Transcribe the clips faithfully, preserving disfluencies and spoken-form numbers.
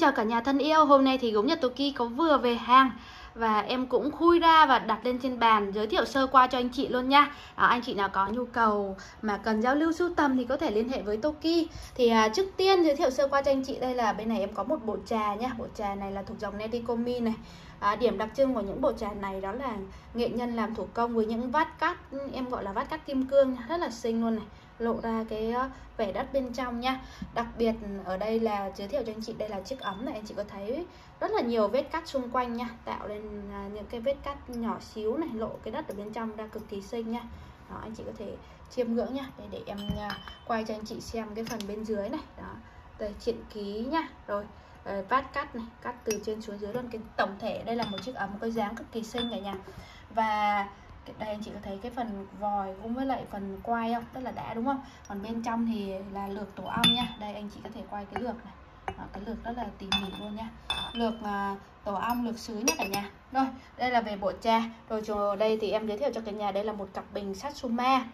chào cả nhà thân yêu. Hôm nay thì gốm Nhật Toki có vừa về hàng và em cũng khui ra và đặt lên trên bàn giới thiệu sơ qua cho anh chị luôn nha. à, Anh chị nào có nhu cầu mà cần giao lưu sưu tầm thì có thể liên hệ với Toki. Thì à, trước tiên giới thiệu sơ qua cho anh chị, đây là bên này em có một bộ trà nha. Bộ trà này là thuộc dòng Netikomi này. à, Điểm đặc trưng của những bộ trà này đó là nghệ nhân làm thủ công với những vát cắt, em gọi là vát cắt kim cương nha. Rất là xinh luôn này, lộ ra cái vẻ đất bên trong nha. Đặc biệt ở đây là giới thiệu cho anh chị, đây là chiếc ấm này, anh chị có thấy rất là nhiều vết cắt xung quanh nha, tạo lên những cái vết cắt nhỏ xíu này, lộ cái đất ở bên trong ra cực kỳ xinh nha. Đó, anh chị có thể chiêm ngưỡng nha. Để để em quay cho anh chị xem cái phần bên dưới này. Đó, đây truyện ký nha. Rồi vát cắt này, cắt từ trên xuống dưới luôn. Cái tổng thể đây là một chiếc ấm có dáng cực kỳ xinh cả nhà. Và đây anh chị có thấy cái phần vòi cũng với lại phần quai không, rất là đã đúng không? Còn bên trong thì là lược tổ ong nha. Đây anh chị có thể quay cái lược này. Đó, cái lược rất là tỉ mỉ luôn nha. Lược uh, tổ ong, lược sứ nhé cả nhà. Rồi đây là về bộ trà. Rồi ở đây thì em giới thiệu cho cả nhà, đây là một cặp bình Satsuma,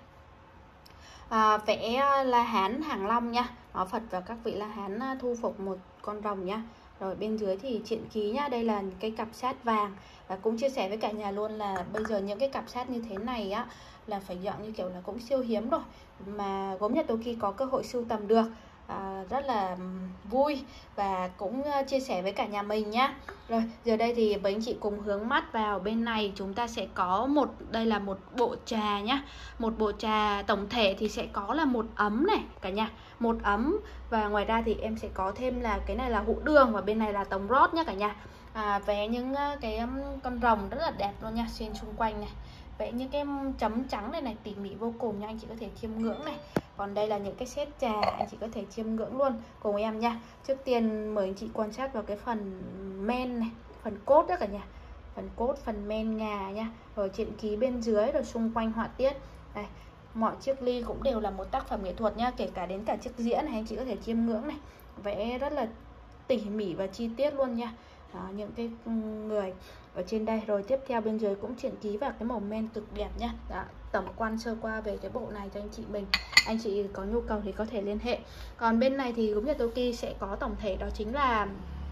à, vẽ La Hán Hàng Long nha. Đó, Phật và các vị La Hán thu phục một con rồng nha. Rồi bên dưới thì truyện ký nhá. Đây là cái cặp sát vàng. Và cũng chia sẻ với cả nhà luôn là bây giờ những cái cặp sát như thế này á là phải dọn như kiểu là cũng siêu hiếm rồi, mà gốm Nhật Toki có cơ hội sưu tầm được. À, rất là vui và cũng chia sẻ với cả nhà mình nhá. Rồi giờ đây thì với anh chị cùng hướng mắt vào bên này, chúng ta sẽ có một, đây là một bộ trà nhá. Một bộ trà tổng thể thì sẽ có là một ấm này cả nhà, một ấm. Và ngoài ra thì em sẽ có thêm là cái này là hũ đường và bên này là tống rót nhá cả nhà. à, Vẽ những cái con rồng rất là đẹp luôn nha, xuyên xung quanh này, vẽ những cái chấm trắng này này, tỉ mỉ vô cùng nha, anh chị có thể chiêm ngưỡng này. Còn đây là những cái set trà, anh chị có thể chiêm ngưỡng luôn cùng em nha. Trước tiên mời anh chị quan sát vào cái phần men này, phần cốt đó cả nhà. Phần cốt, phần men ngà nha. Rồi truyện ký bên dưới, rồi xung quanh họa tiết. Đây, mọi chiếc ly cũng đều là một tác phẩm nghệ thuật nha. Kể cả đến cả chiếc dĩa này, anh chị có thể chiêm ngưỡng này. Vẽ rất là tỉ mỉ và chi tiết luôn nha. Đó, những cái người ở trên đây. Rồi tiếp theo bên dưới cũng truyện ký vào cái màu men cực đẹp nha. Đó, tổng quan sơ qua về cái bộ này cho anh chị mình. Anh chị có nhu cầu thì có thể liên hệ. Còn bên này thì gốm Nhật Toki sẽ có tổng thể đó chính là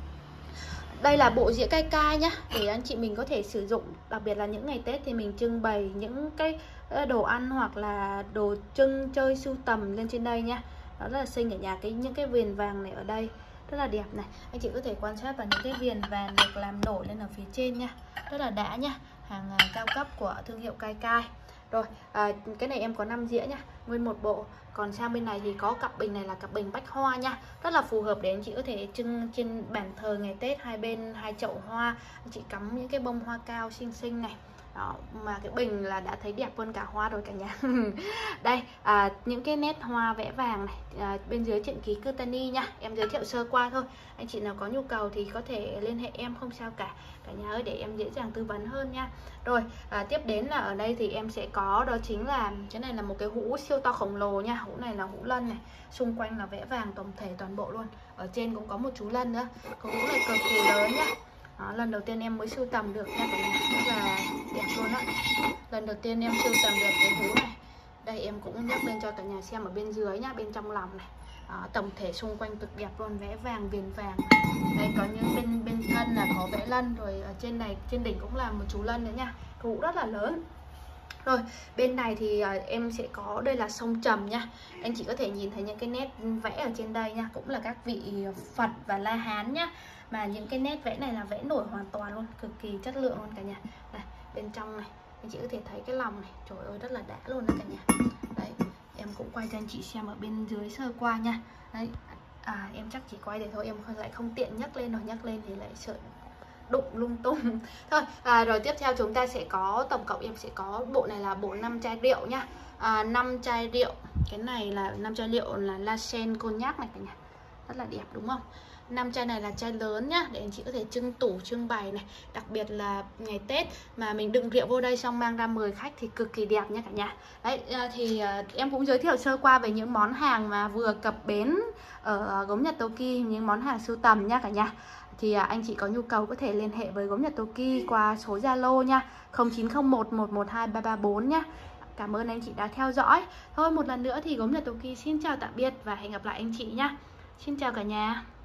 đây là bộ dĩa cai cai nhá, để anh chị mình có thể sử dụng, đặc biệt là những ngày Tết thì mình trưng bày những cái đồ ăn hoặc là đồ trưng chơi sưu tầm lên trên đây nha. Đó rất là xinh. Ở nhà cái những cái viền vàng này ở đây rất là đẹp này, anh chị có thể quan sát vào những cái viền vàng được làm nổi lên ở phía trên nha, rất là đã nha, hàng cao cấp của thương hiệu cai cai. Rồi à, cái này em có năm dĩa nha, nguyên một bộ. Còn sang bên này thì có cặp bình này là cặp bình bách hoa nha, rất là phù hợp để anh chị có thể trưng trên bàn thờ ngày Tết. Hai bên hai chậu hoa, anh chị cắm những cái bông hoa cao xinh xinh này. Đó, mà cái bình là đã thấy đẹp hơn cả hoa rồi cả nhà. Đây à, những cái nét hoa vẽ vàng này, à, bên dưới truyện ký Kutani nha. Em giới thiệu sơ qua thôi, anh chị nào có nhu cầu thì có thể liên hệ em, không sao cả cả nhà ơi, để em dễ dàng tư vấn hơn nha. Rồi à, tiếp đến là ở đây thì em sẽ có đó chính là cái này là một cái hũ siêu to khổng lồ nha. Hũ này là hũ lân này, xung quanh là vẽ vàng tổng thể toàn bộ luôn. Ở trên cũng có một chú lân nữa. Cái hũ này cực kỳ lớn nhá. Đó, lần đầu tiên em mới sưu tầm được nha, rất là đẹp luôn á. Lần đầu tiên em sưu tầm được cái hũ này. Đây em cũng nhắc lên cho cả nhà xem ở bên dưới nhá, bên trong lòng này. Đó, tổng thể xung quanh cực đẹp luôn, vẽ vàng viền vàng. Đây có những bên bên thân là có vẽ lân, rồi ở trên này trên đỉnh cũng là một chú lân nữa nha. Hũ rất là lớn. Rồi bên này thì uh, em sẽ có, đây là sông Trầm nha. Anh chị có thể nhìn thấy những cái nét vẽ ở trên đây nha, cũng là các vị Phật và La Hán nhá. Mà những cái nét vẽ này là vẽ nổi hoàn toàn luôn, cực kỳ chất lượng luôn cả nhà. Đây, bên trong này anh chị có thể thấy cái lòng này, trời ơi rất là đã luôn đó cả nhà. Đấy, em cũng quay cho anh chị xem ở bên dưới sơ qua nha. Đấy, à, em chắc chỉ quay để thôi, em không lại không tiện nhắc lên, rồi nhắc lên thì lại sợ đụng lung tung. Thôi à, rồi tiếp theo chúng ta sẽ có tổng cộng em sẽ có bộ này là bộ năm chai rượu nhá. à, năm chai rượu, cái này là năm chai rượu là La Sen Cognac này cả nhà, rất là đẹp đúng không? Năm chai này là chai lớn nhá, để anh chị có thể trưng tủ trưng bày này, đặc biệt là ngày Tết mà mình đựng rượu vô đây xong mang ra mời khách thì cực kỳ đẹp nha cả nhà. Đấy thì em cũng giới thiệu sơ qua về những món hàng mà vừa cập bến ở gốm Nhật Toki, những món hàng sưu tầm nha cả nhà. Thì anh chị có nhu cầu có thể liên hệ với gốm Nhật Toki qua số Zalo nha, không chín không một một một hai ba ba bốn nhá. Cảm ơn anh chị đã theo dõi. Thôi một lần nữa thì gốm Nhật Toki xin chào tạm biệt và hẹn gặp lại anh chị nhá. Xin chào cả nhà.